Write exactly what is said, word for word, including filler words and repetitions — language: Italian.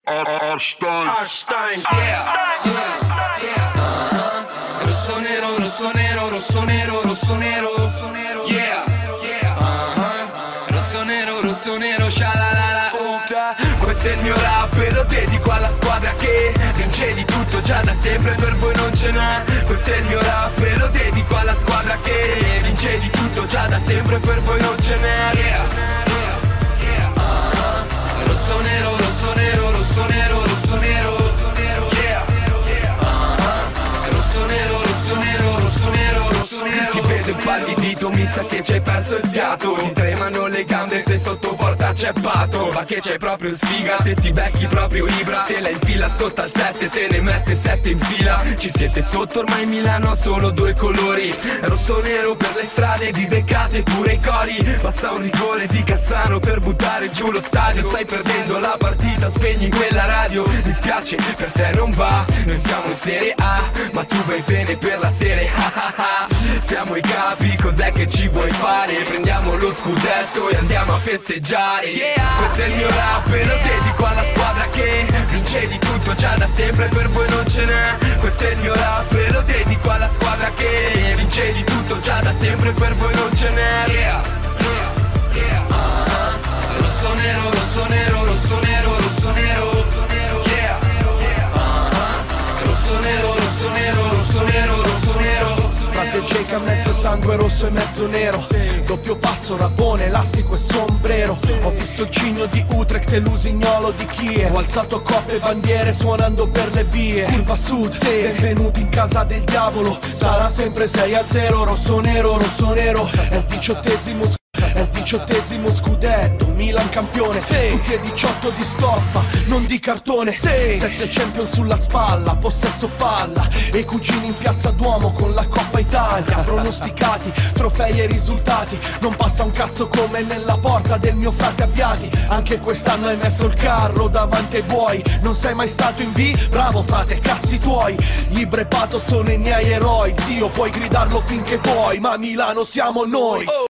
Arstein, Arstein, yeah, yeah, yeah, uh-huh. Rosso nero, rosso nero, rosso nero, rosso nero, rosso nero, yeah, yeah, uh-huh. Rosso nero, rosso nero, shalalala, oh. Questo è il mio rap e lo dedico alla squadra che vince di tutto già da sempre, per voi non ce n'è. Questo è il mio rap e lo dedico alla squadra che vince di tutto già da sempre, per voi non ce n'è, yeah, yeah, yeah, uh-huh. Rosso nero, rosso nero, rosso nero, rosso nero, rosso nero, yeah, yeah, uh-huh. Rosso nero, rosso nero, rosso nero, rosso nero. Ti vedo impallidito, mi sa che ci hai perso il fiato. Ti tremano le gambe se sotto porta c'è Pato. Ma che c'hai proprio sfiga, se ti becchi proprio Ibra. Te la infila sotto al sette, te ne mette sette in fila. Ci siete sotto, ormai Milano ha solo due colori, rosso nero per le strade, vi beccate pure i cori. Basta un rigore di Cassano per buttare giù lo stadio. Stai perdendo la partita, spegni quella radio. Mi spiace, per te non va, noi siamo in Serie A, ma tu vai bene per la serie, siamo i capi, cos'è che ci vuoi fare? Prendiamo lo scudetto e andiamo a festeggiare, yeah. Questo è il mio rap e lo dedico alla squadra che vince di tutto già da sempre, per voi non ce n'è. Questo è il mio rap e lo dedico alla squadra che vince di tutto già da sempre, per voi non ce n'è, yeah, yeah, yeah, uh-huh. Rosso nero, rosso nero, rosso nero, rosso nero, rosso nero, yeah, yeah, uh-huh. Rosso nero, rosso nero, rosso nero, rosso nero. Frate Jake a mezzo sangue rosso e mezzo nero, doppio passo, rapone, elastico e sombrero. Ho visto il cigno di Utrecht e l'usignolo di Kiev. Ho alzato coppe e bandiere suonando per le vie. Curva sud, sì, benvenuti in casa del diavolo. Sarà sempre sei a zero, rosso nero, rosso nero. È il diciottesimo sc- È il diciottesimo scudetto, Milan campione, sì. Tutti e diciotto di stoffa, non di cartone, sì. Sette champion sulla spalla, possesso palla. E i cugini in piazza Duomo con la Coppa Italia. Pronosticati, trofei e risultati. Non passa un cazzo come nella porta del mio frate Abbiati. Anche quest'anno hai messo il carro davanti ai buoi. Non sei mai stato in B? Bravo frate, cazzi tuoi. Gli Brepato sono i miei eroi, zio, puoi gridarlo finché vuoi, ma a Milano siamo noi.